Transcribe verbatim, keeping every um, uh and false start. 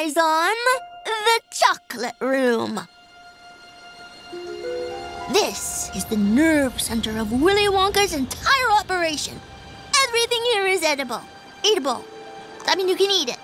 eyes on the chocolate room. This is the nerve center of Willy Wonka's entire operation. Everything here is edible. Eatable. I mean, you can eat it.